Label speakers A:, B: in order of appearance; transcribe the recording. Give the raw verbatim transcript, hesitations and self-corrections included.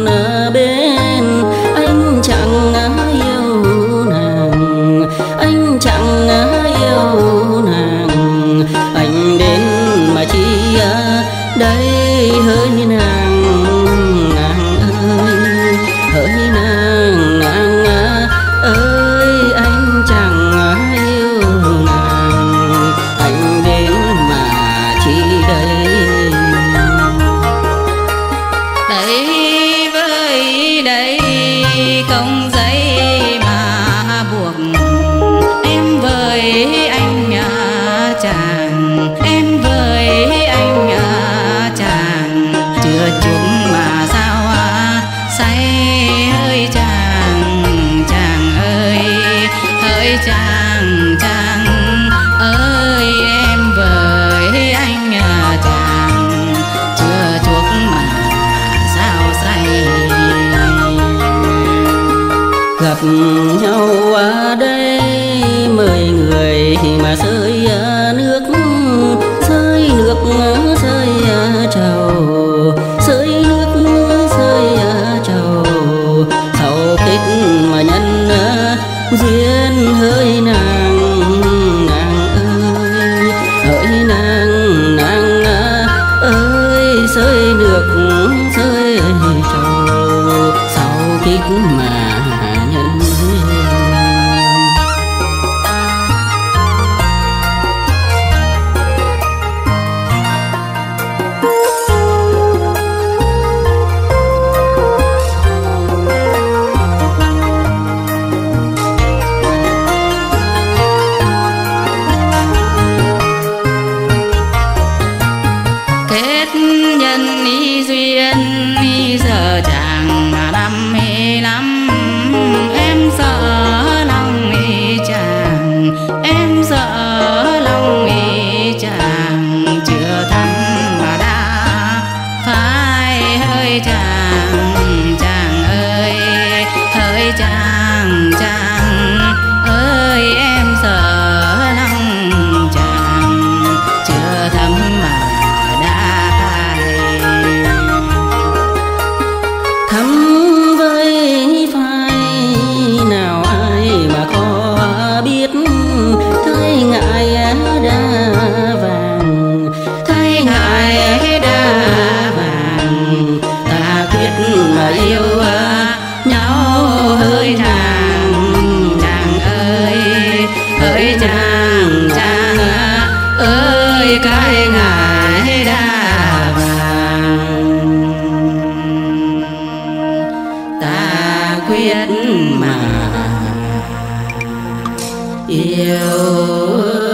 A: bên, anh chẳng yêu nàng, anh chẳng yêu nàng, anh đến mà chi đây hỡi nàng, nàng ơi, hỡi nàng, nàng ơi, anh chẳng yêu nàng, anh đến mà chi đây.
B: Đây với đây công giấy mà buộc em với anh nhà chàng, em với anh nhà chàng, chưa chung mà sao say ơi chàng, chàng ơi, hỡi chàng, chàng ơi, em với anh nhà chàng, chưa chuốc mà sao say.
A: Gặp nhau ở đây mười người mà rơi nước, rơi nước rơi trầu, rơi nước rơi trầu, sau kết mà nhân duyên hỡi nàng, nàng ơi, hỡi nàng, nàng ơi, rơi nước rơi trầu, sau kết mà nhân duyên.
B: Kết nhân ý duyên ý giờ chàng mà năm mươi lăm, em sợ lòng ý chàng, em sợ lòng ý chàng, chưa thăm mà đã phai hơi chàng, chàng ơi, hỡi chàng, chàng ơi, em sợ lòng chàng, chưa thăm mà đã phai.
A: Thắm với phai nào ai mà khó biết, thấy ngại đã vàng, thấy ngại đã vàng, ta quyết mà yêu nhau hỡi nàng, chàng ơi, hỡi chàng, chàng ơi, cái ngại đã vàng, ta quyết mà yêu.